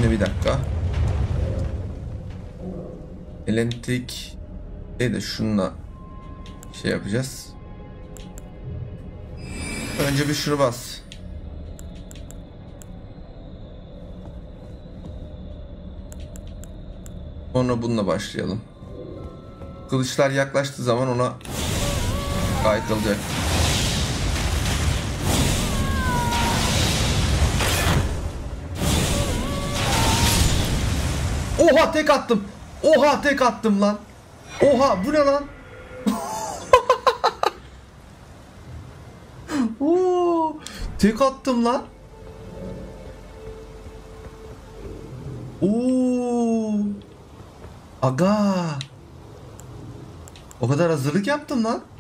Şimdi bir dakika. Elektrik de şununla şey yapacağız. Önce bir şunu bas. Sonra bununla başlayalım. Kılıçlar yaklaştığı zaman ona kaydılacak. Oha tek attım. Oha tek attım lan. Oha bu ne lan? Oo, tek attım lan. Oo. Aga. O kadar hazırlık yaptım lan.